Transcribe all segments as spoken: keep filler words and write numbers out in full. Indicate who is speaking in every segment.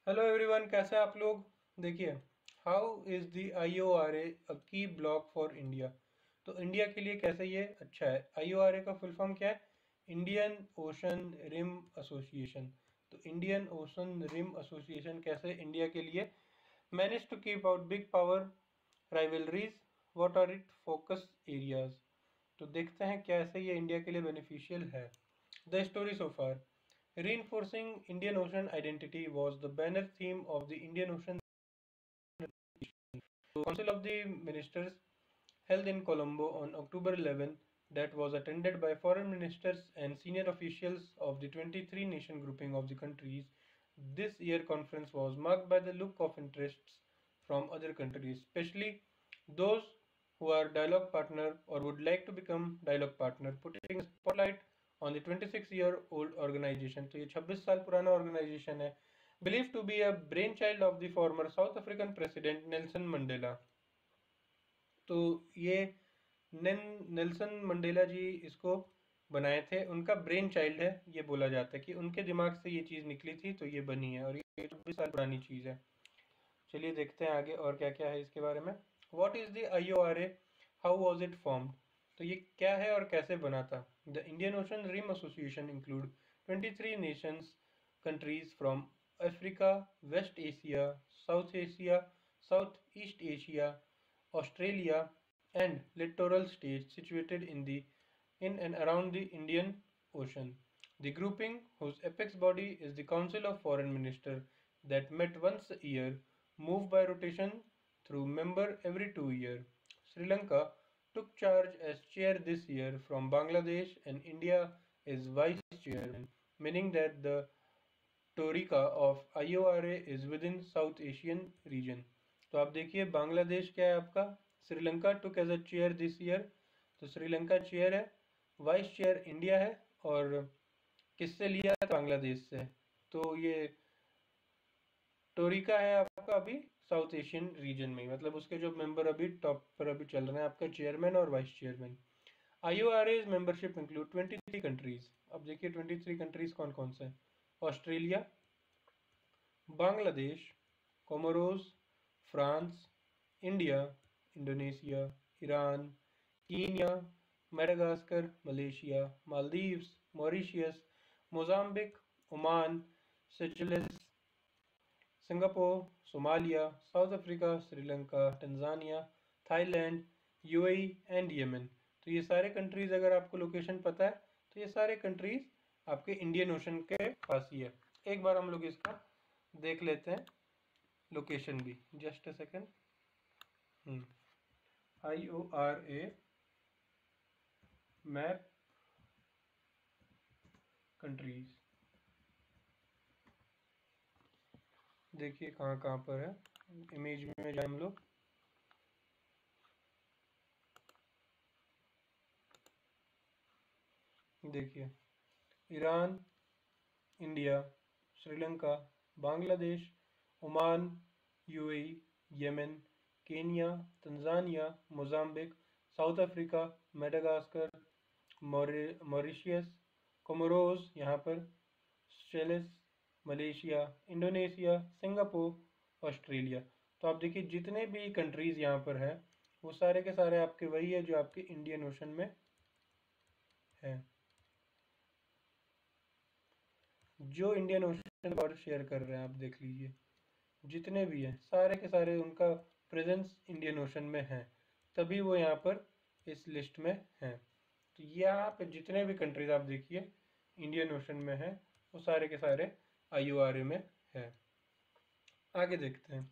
Speaker 1: Hello everyone, कैसे हैं आप लोग। देखिए, how is the I O R A a key block for India. तो इंडिया के लिए कैसे ये अच्छा है। आई ओ आर ए का फुल फॉर्म क्या है? Indian Ocean Rim Association. तो इंडियन ओशन रिम एसोसिएशन कैसे इंडिया के लिए manage to keep out big power rivalries, what are it focus areas. तो देखते हैं कैसे ये इंडिया के लिए बेनिफिशियल है। The story so far. Reinforcing Indian Ocean identity was the banner theme of the Indian Ocean Council of the Ministers held in Colombo on October eleventh that was attended by foreign ministers and senior officials of the twenty-three nation grouping of the countries. This year conference was marked by the look of interests from other countries, especially those who are dialogue partner or would like to become dialogue partner, putting a spotlight on the twenty-six year old organization. तो ये छब्बीस साल पुराना organization है, believed to be a brainchild of the former South African president Nelson Mandela. तो ये नेन Nelson Mandela जी इसको बनाए थे, उनका ब्रेन चाइल्ड है। ये बोला जाता है कि उनके दिमाग से ये चीज़ निकली थी तो ये बनी है, और ये चौबीस साल पुरानी चीज़ है। चलिए देखते हैं आगे और क्या क्या है इसके बारे में। What is the I O R A, how was it formed. तो ये क्या है और कैसे बना था। The Indian Ocean Rim Association include twenty three nations countries from Africa, West Asia, South Asia, South East Asia, Australia, and littoral states situated in the in and around the Indian Ocean. The grouping, whose apex body is the Council of Foreign Ministers that met once a year, moved by rotation through member every two years. Sri Lanka took charge as chair this year from Bangladesh, and India is vice chairman, meaning that the टोरिका of I O R A is within South Asian region. तो आप देखिए, बांग्लादेश क्या है आपका, Sri Lanka took as a chair this year, तो Sri Lanka chair है, vice chair India है, और किससे लिया है? बांग्लादेश से। तो ये टोरिका है आपका अभी साउथ एशियन रीजन में, मतलब उसके जो मेंबर अभी टॉप पर अभी चल रहे हैं आपका चेयरमैन और vice chairman. I O R as membership include twenty three countries. अब देखिए ट्वेंटी थ्री कंट्रीज कौन कौन से हैं। Australia, Bangladesh, Comoros, France, India, Indonesia, Iran, Kenya, Madagascar, Malaysia, Maldives, Mauritius, Mozambique, Oman, Seychelles, Singapore, Somalia, South Africa, Sri Lanka, Tanzania, Thailand, UAE and Yemen. तो ये सारे countries, अगर आपको लोकेशन पता है तो ये सारे कंट्रीज आपके इंडियन ओशन के पास ही है। एक बार हम लोग इसका देख लेते हैं लोकेशन भी, just a second. I O R A map countries, देखिए कहाँ कहाँ पर है। इमेज में जाए हम लोग, देखिए Iran, India, Sri Lanka, Bangladesh, Oman, UAE, Yemen, Kenya, Tanzania, Mozambique, South Africa, Madagascar, Mauritius, Comoros, यहाँ पर Seychelles, Malaysia, Indonesia, Singapore, Australia. तो आप देखिए जितने भी कंट्रीज़ यहाँ पर हैं वो सारे के सारे आपके वही है जो आपके इंडियन ओशन में है, जो इंडियन ओशन बॉर्डर शेयर कर रहे हैं। आप देख लीजिए जितने भी हैं सारे के सारे उनका प्रेजेंस इंडियन ओशन में है, तभी वो यहाँ पर इस लिस्ट में हैं। तो यहाँ पे जितने भी कंट्रीज आप देखिए इंडियन ओशन में हैं वो सारे के सारे आई ओ आर ए में है। आगे देखते हैं।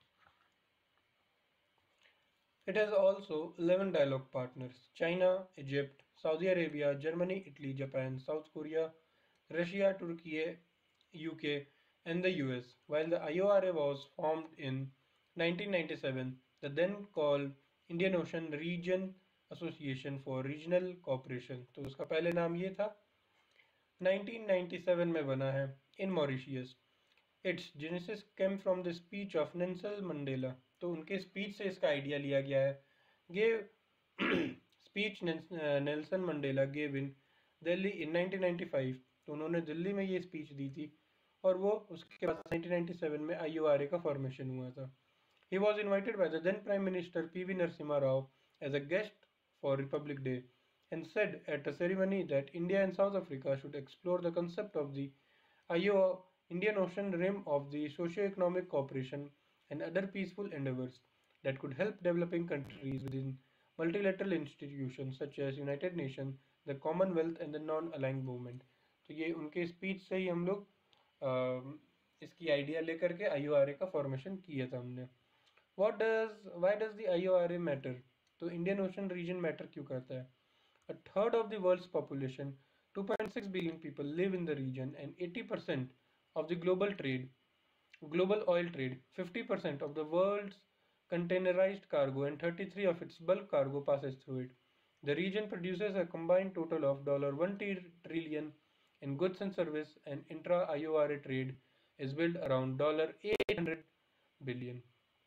Speaker 1: It has also eleven dialogue partners: China, Egypt, Saudi Arabia, Germany, Italy, Japan, South Korea, Russia, Turkey, U K, and the U S. While the I O R A was formed in nineteen ninety-seven, the then called Indian Ocean Region Association for Regional Cooperation, तो उसका पहले नाम ये था, nineteen ninety seven में बना है in Mauritius. Its genesis came from the speech of Nelson Mandela, तो उनके स्पीच से इसका आइडिया लिया गया है। Gave speech Nelson Mandela gave in Delhi in nineteen ninety five, तो उन्होंने दिल्ली में ये स्पीच दी थी। और वो उसके बाद नाइनटीन नाइंटी सेवन में आई ओ आर ए का फॉर्मेशन हुआ था. He was invited by the then Prime Minister P V Narasimha Rao as a guest for Republic Day and said at a ceremony that India and South Africa should explore the concept of the I O Indian Ocean Rim of the socio-economic cooperation and other peaceful endeavors that could help developing countries within multilateral institutions such as United Nations, the Commonwealth and the Non-Aligned Movement. तो ये उनके speech से ही हम लोग अ, इसकी idea लेकर के आई O R ए का फॉर्मेशन किया था हमने. What does why does the I O R A matter? तो इंडियन ओशन रीजन मैटर क्यों करता है? A third of the world's population, two point six billion people, live in the region, and eighty percent of the global trade, global oil trade, fifty percent of the world's containerized cargo, and thirty-three of its bulk cargo passes through it. The region produces a combined total of one trillion in goods and service, and intra-I O R A trade is built around eight hundred billion.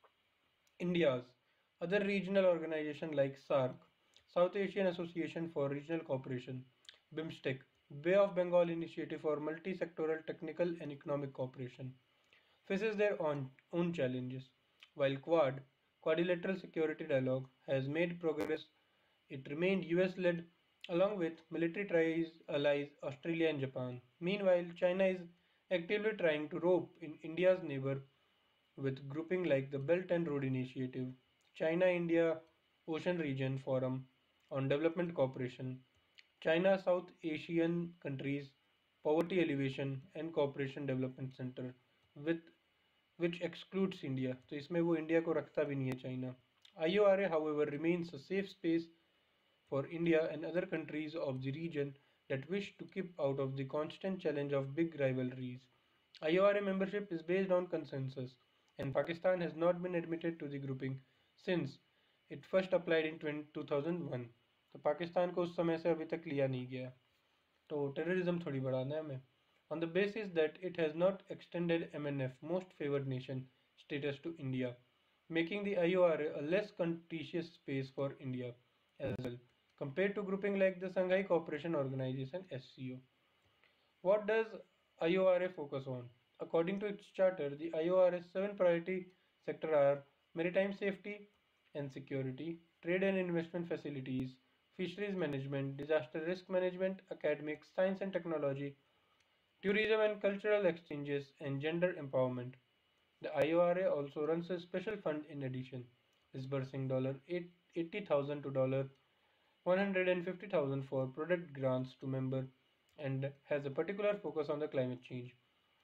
Speaker 1: India's other regional organizations like SAARC, South Asian Association for Regional Cooperation, BIMSTEC, Bay of Bengal Initiative for Multi-Sectoral Technical and Economic Cooperation, faces their own, own challenges. While Quad, Quadrilateral Security Dialogue, has made progress, it remained U S-led along with military ties allies Australia and Japan. Meanwhile, China is actively trying to rope in India's neighbor with grouping like the Belt and Road Initiative, China-India Ocean Region Forum on Development Cooperation, China-South Asian Countries Poverty Alleviation and Cooperation Development Center, with which excludes India. तो इसमें वो India को रखता भी नहीं है China. I O R A, however, remains a safe space for India and other countries of the region that wish to keep out of the constant challenge of big rivalries. I O R A membership is based on consensus, and Pakistan has not been admitted to the grouping since it first applied in two thousand one. तो पाकिस्तान को उस समय से अभी तक लिया नहीं गया. तो टेररिज्म थोड़ी बढ़ाना है हमें. On the basis that it has not extended M N F most favored nation status to India, making the I O R A a less contentious space for India as well, compared to grouping like the Shanghai Cooperation Organization S C O. What does I O R A focus on? According to its charter, the I O R A's seven priority sectors are maritime safety and security, trade and investment facilities, fisheries management, disaster risk management, academics, science and technology, tourism and cultural exchanges, and gender empowerment. The I O R A also runs a special fund in addition, disbursing eighty thousand dollars to one hundred fifty thousand dollars for product grants to members and has a particular focus on the climate change.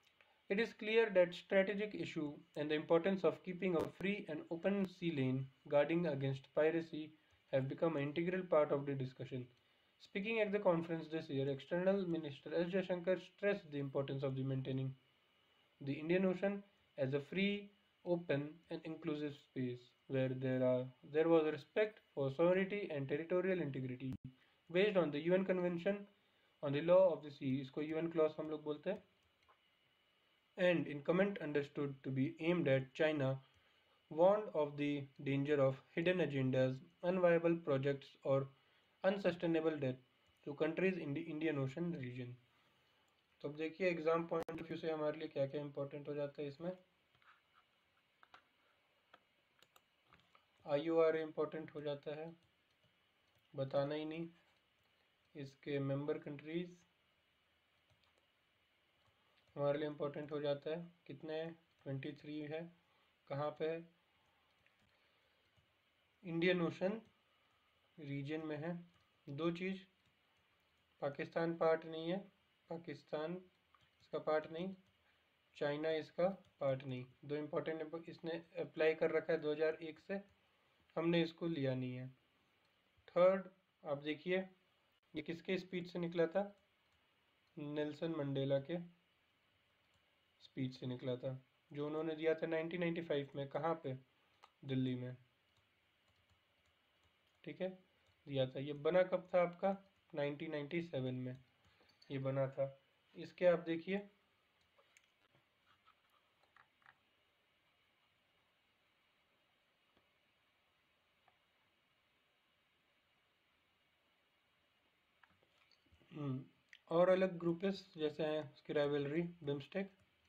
Speaker 1: It is clear that strategic issue and the importance of keeping a free and open sea lane guarding against piracy have become an integral part of the discussion. Speaking at the conference this year, External Minister S. Jaishankar stressed the importance of the maintaining the Indian Ocean as a free, open, and inclusive space where there are there was respect for sovereignty and territorial integrity based on the U N Convention on the Law of the Sea. इसको U N clause हम लोग बोलते हैं. And in comment understood to be aimed at China, warned of the danger of hidden agendas, unviable projects, or unsustainable debt to countries in the Indian Ocean region. तो अब देखिए exam point of view से हमारे लिए क्या क्या important हो जाता है इसमें. आई ओ आर ए इम्पोर्टेंट हो जाता है, बताना ही नहीं. इसके मेंबर कंट्रीज हमारे लिए इम्पोर्टेंट हो जाता है. कितने हैं? ट्वेंटी थ्री है. कहाँ पे है? इंडियन ओशन रीजन में है. दो चीज़, पाकिस्तान पार्ट नहीं है, पाकिस्तान इसका पार्ट नहीं, चाइना इसका पार्ट नहीं. दो इम्पोर्टेंट इसने अप्लाई कर रखा है दो हज़ार एक से, हमने इसको लिया नहीं है. थर्ड, आप देखिए ये किसके स्पीच से निकला था? नेल्सन मंडेला के स्पीच से निकला था, जो उन्होंने दिया था नाइनटीन नाइंटी फाइव में. कहाँ पे? दिल्ली में. ठीक है, दिया था. ये बना कब था आपका? नाइनटीन नाइंटी सेवन में ये बना था. इसके आप देखिए और अलग ग्रुप्स जैसे हैं इसकी राइवलरी बिम्स्टेक,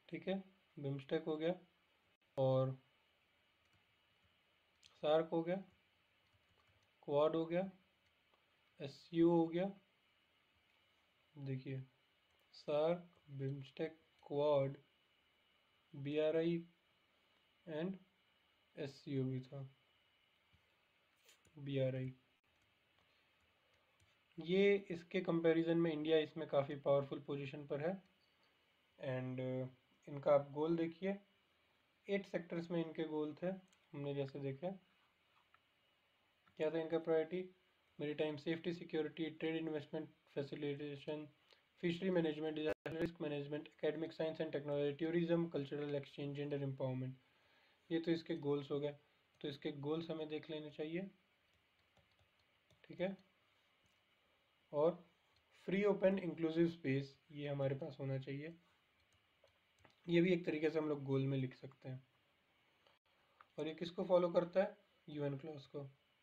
Speaker 1: ठीक है, बिम्स्टेक हो गया, और सार्क हो गया, क्वाड हो गया, एससीओ हो गया। देखिए, SAARC, BIMSTEC, Quad, BRI and SCO भी था, बीआरआई। ये इसके कंपैरिजन में इंडिया इसमें काफ़ी पावरफुल पोजीशन पर है। एंड इनका आप गोल देखिए, एट सेक्टर्स में इनके गोल थे, हमने जैसे देखे। क्या था इनका priority? Maritime safety security, trade investment facilitation, fishery management, disaster risk management, academic science and technology, tourism, cultural exchange, gender empowerment. ये तो इसके गोल्स हो गए। तो इसके गोल्स हमें देख लेने चाहिए, ठीक है। और फ्री ओपन इंक्लूसिव स्पेस, ये हमारे पास होना चाहिए। ये भी एक तरीके से हम लोग गोल में लिख सकते हैं। और ये किसको फॉलो करता है? यूएन क्लॉज को।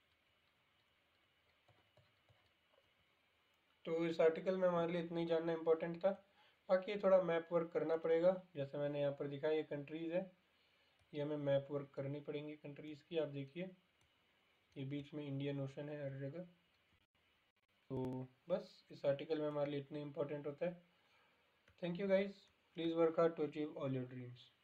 Speaker 1: तो इस आर्टिकल में हमारे लिए इतना ही जानना इंपॉर्टेंट था। बाकी ये थोड़ा मैप वर्क करना पड़ेगा, जैसे मैंने यहाँ पर दिखाया, ये कंट्रीज़ है, ये हमें मैप वर्क करनी पड़ेंगी कंट्रीज़ की। आप देखिए, ये बीच में इंडियन ओशन है हर जगह। तो बस इस आर्टिकल में हमारे लिए इतना इंपॉर्टेंट होता है। Thank you guys, please work hard to achieve all your dreams.